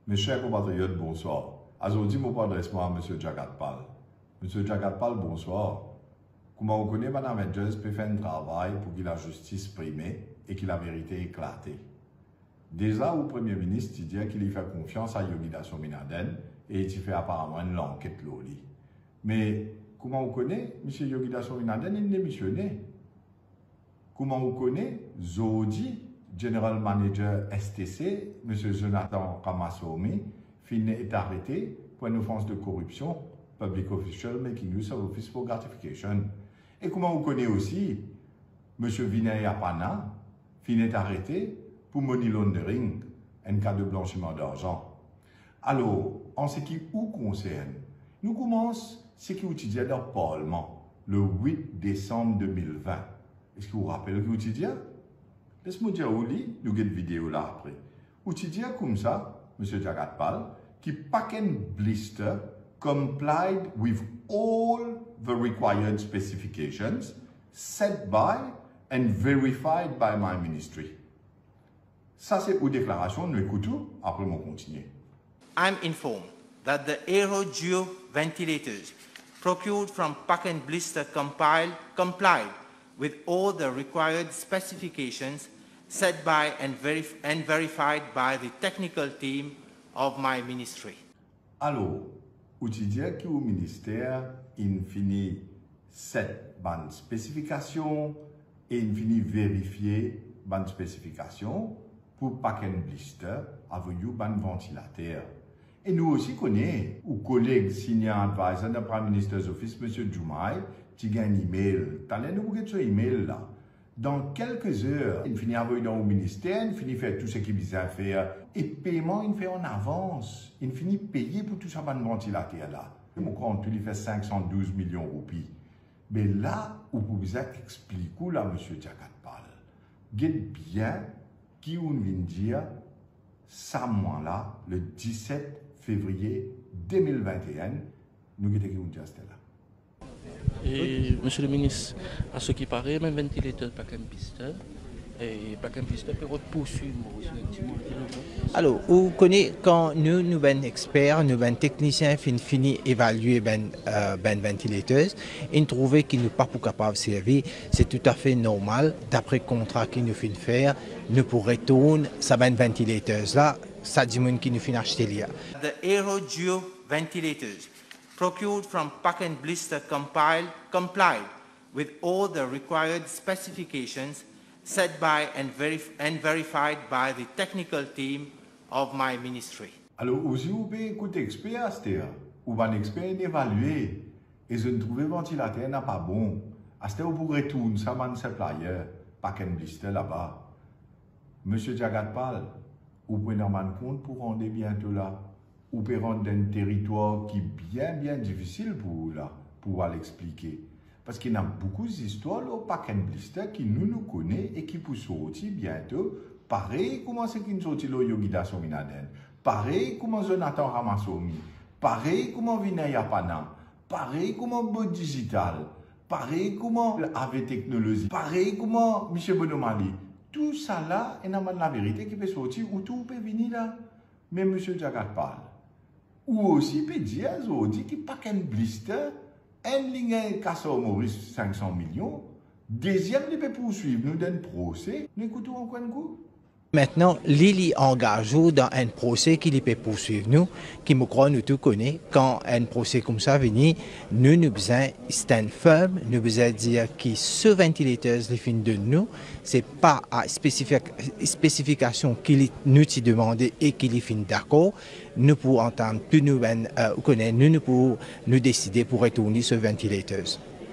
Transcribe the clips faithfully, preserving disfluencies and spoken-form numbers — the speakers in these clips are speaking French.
Mes chers compatriotes, bonsoir. Aujourd'hui, je m'adresse à M. Jagat Pal. M. Jagat Pal, bonsoir. Comment vous connaissez, Mme Edges peut faire un travail pour que la justice primée et que la vérité éclate. Déjà, le Premier ministre dit qu'il fait confiance à Yogida Sominaden et il fait apparemment une enquête loli. Mais comment vous connaissez, M. Yogida Sominaden, il démissionné. Comment vous connaissez, Zodi, General Manager S T C, M. Jonathan Ramassoumi, est arrêté pour une offense de corruption, Public Official Making Use of Office for Gratification. Et comment vous connaissez aussi, M. Vinay Apana, est arrêté pour money laundering, un cas de blanchiment d'argent. Alors, en ce qui vous concerne, nous commençons ce qui est utilisé dans le Parlement le huit décembre deux mille vingt. Est-ce que vous vous rappelez que vous utilisez? Laisse-moi dire au lit, nous avons une vidéo là après. Vous utilisez comme ça, M. Jagat Pal, qui pack and blister complied with all the required specifications set by and verified by my ministry. Ça, c'est une déclaration, nous écoutons, après on continue. I'm informed that the AeroGeo ventilators procured from Pack and Blister compiled, complied with all the required specifications set by and, verif and verified by the technical team of my ministry. Alors, vous dites que le ministère il finit cette bonne spécification et il finit vérifier bonne spécification pour Pack and Blister avec un bon ventilateur. Et nous aussi connaissons, ou collègue senior advisor de Prime Minister's Office, M. Jumai, qui a un email. T'allez nous regarder ce email là. Dans quelques heures, il finit avec dans le ministère, il finit faire tout ce qu'il besoin faire. Et paiement, il fait en avance. Il finit payer pour tout ça, bon ventilateur là. Mon compte, il fait cinq cent douze millions de roupies. Mais là, où vous pouvez expliquer là, M. Jagat Pal, guette bien qui on vient dire, ça mois-là, le dix-sept février deux mille vingt et un, nous guette qui on dit là. Et, Monsieur le ministre, à ce qui paraît, même ventilateur Pack and Blister, et Pack and Blister peut poursuivre alors, vous connaissez, quand nous, nous sommes experts, nous sommes techniciens, fin fini évaluer ben, euh, ben ventilateurs, et nous trouvons qu'ils ne sont pas capables de servir, c'est tout à fait normal, d'après le contrat qu'ils nous font faire, nous pourrons retourner ces ben ventilateurs là, ça dit qu'ils nous font acheter là. The AeroGeo ventilators procured from Pack and Blister compiled, complied with all the required specifications set by and, verif and verified by the technical team of my ministry. Alors, aussi, vous pouvez écouter expert, c'est-à-dire, ou un expert évaluer, et je ne trouve ventilateur n'est pas bon. C'est-à-dire, vous pourrez retourner ça, man supplier, Pack and Blister là-bas. Monsieur Jagat Pal, vous pouvez en rendre compte pour rendre bientôt là. Ou peut rendre un territoire qui est bien, bien difficile pour vous là, pour l'expliquer. Parce qu'il y a beaucoup d'histoires au Pack and Blister qui nous nous connaissent et qui peuvent sortir bientôt. Pareil comment c'est qu'ils sortent le Yogida Sominaden. Pareil comment Jonathan Ramassoumi. Pareil comment Vinay Apana. Pareil comment Bot Digital. Pareil comment A V Technologie. Pareil comment M. Bonomali. Tout ça là, il y a la vérité qui peut sortir ou tout peut venir là. Mais M. Jagat Pal. Ou aussi, peut dire, aujourd'hui, qu'il n'y a pas qu'un blister, un ligne Cassor Maurice cinq cents millions, deuxième, il peut poursuivre, nous d'un procès, nous écoutons encore un coup. Maintenant, Lili engage dans un procès qui peut poursuivre nous, qui me croit nous tous connaît. Quand un procès comme ça vient, nous nous besoin stand firm, nous besoin dire que ce ventilateur les fins de nous, c'est pas à spécification qu'il nous t'y demandé et qu'il est fin d'accord. Nous pouvons entendre plus nous euh, connaître, nous nous pouvons nous décider pour retourner ce ventilateur.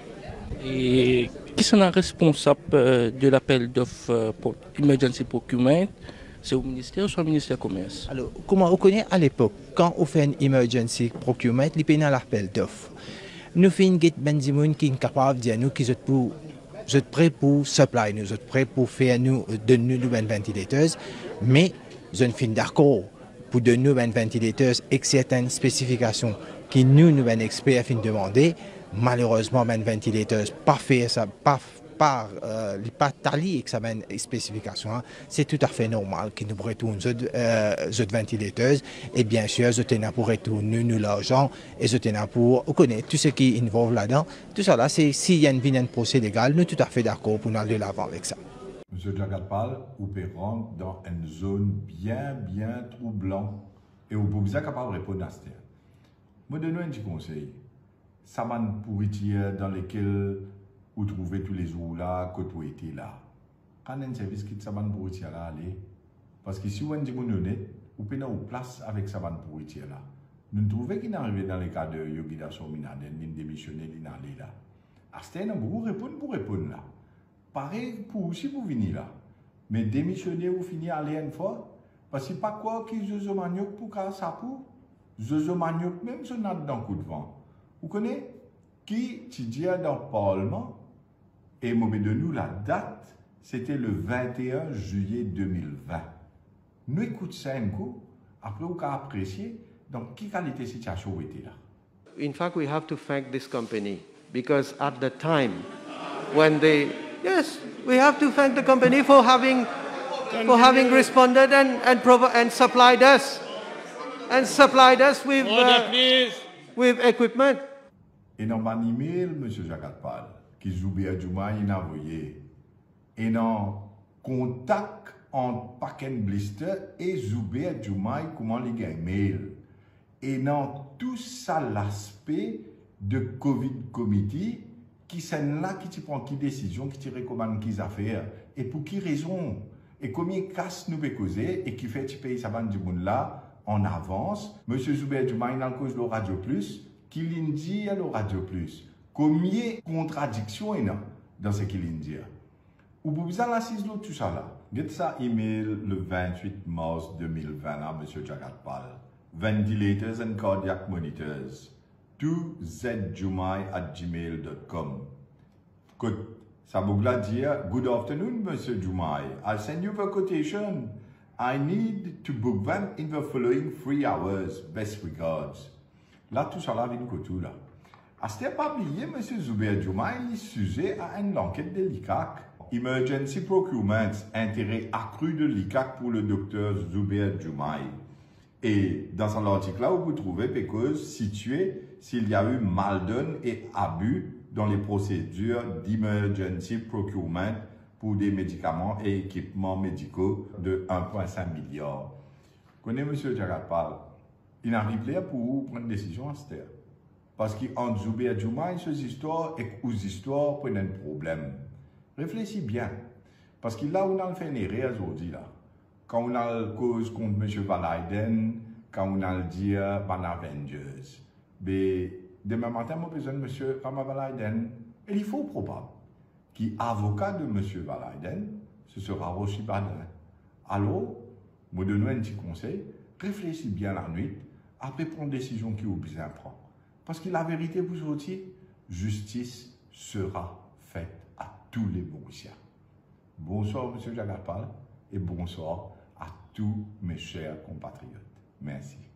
Et qui sera responsable de l'appel d'offres pour Emergency Procurement? C'est au ministère ou soit au ministère du Commerce? Alors, comment on connaît à l'époque, quand on fait un Emergency Procurement, il paye l'appel d'offres. Nous faisons une benzimoun qui est capable de dire nous qu'ils sont prêts pour supply, nous sommes prêts pour faire nous, de nous de ventilateurs, mais nous sommes d'accord pour de nous ventilateurs avec certaines spécifications qui nous, nous experts, fin demander. Malheureusement, ben ventilateur pas fait ça, pas part, euh, les pas tali examen spécification, c'est tout à fait normal qu'ils nous retournent euh, les ventilateurs et bien sûr, je tenais pour retourner nous l'argent et je tenais pour connaître tout ce qui involve là-dedans. Tout ça là, c'est s'il y a une, un procès légal, nous sommes tout à fait d'accord pour aller de l'avant avec ça. Monsieur Jagatpal, vous pouvez rentrer dans une zone bien, bien troublante et vous pouvez être capable de répondre à ça. Je donne un petit conseil. Ça m'a pourriture dans lesquels vous trouvez tous les jours là, quand vous étiez là. Quand un service qui ça m'a pourriture là, allez. Parce que si vous êtes honnête, vous pouvez en place avec ça m'a pourriture là. Nous trouvons qu'il est arrivé dans le cas de Yogida Sominaden, il démissionné, il est allé là. À ce temps, vous répondez pour répondre là. Pareil pour si vous venez là. Mais démissionner ou finir aller une fois, parce que pas quoi qui Zozo Maniok pour qu'à ça pour. Zozo Maniok même si on a dans coup de vent. Vous connaissez qui dit dans le Parlement et mauvais de nous la date, c'était le vingt et un juillet deux mille vingt. Nous écoutons ça un coup, après vous pouvez apprécier donc quelle qualité de situation était là. In fact, we have to thank this company because at the time when they yes, we have to thank the company for having for having responded and and, and supplied us and supplied us with uh, with equipment. Et dans mon email, M. Jagatpal, qui Zoubia Djouma a envoyé, et dans contact entre Paken Blister et Zoubia Djouma, comment les gars mail. Et dans tout ça, l'aspect de Covid Committee, qui c'est là qui te prend qui décision, qui te recommande qui affaires, et pour qui raison, et combien de casse nous peut causer, et qui fait tu pays ça va du monde là, en avance. M. Zoubia Djouma, il a cause de Radio Plus, qui l'indique à la Radio Plus. Combien de contradictions il y a dans ce qu'il indique. Ou vous avez l'assise de tout ça là. Get ça email le vingt-huit mars deux mille vingt à M. Jagatpal. Ventilators and cardiac monitors. two z jumai at gmail dot com. Good. Ça vous dire, good afternoon, Monsieur Jumai. I'll send you the quotation. I need to book them in the following three hours. Best regards. Là, tout ça là vient de tout là. À ce pas oublié, M. Zoubia Djouma est sujet à une enquête de l'I C A C. Emergency Procurement, intérêt accru de l'I C A C pour le docteur Zoubia Djouma. Et dans son article là, vous trouvez des causes situées s'il y a eu mal-donne et abus dans les procédures d'emergency procurement pour des médicaments et équipements médicaux de un virgule cinq milliard. Vous connaissez M. Jagatpal? Il arrive là pour vous prendre une décision à ce terre. Parce qu'entre Zoubia Djouma et ces histoires et aux histoires prennent un problème. Réfléchis bien. Parce que là où on a fait une erreur aujourd'hui, là, quand on a le cause contre M. Valaiden, quand on a le dire par Avengers, mais demain matin, on a besoin de M. Rama Valaiden. Et il faut probable qui avocat de M. Valaiden, ce sera Roshi Badin. Alors, je donne un petit conseil, réfléchis bien la nuit, après prendre une décision qui vous besoin prendre. Parce que la vérité vous aussi, justice sera faite à tous les Mauriciens. Bonsoir, M. Jagatpal, et bonsoir à tous mes chers compatriotes. Merci.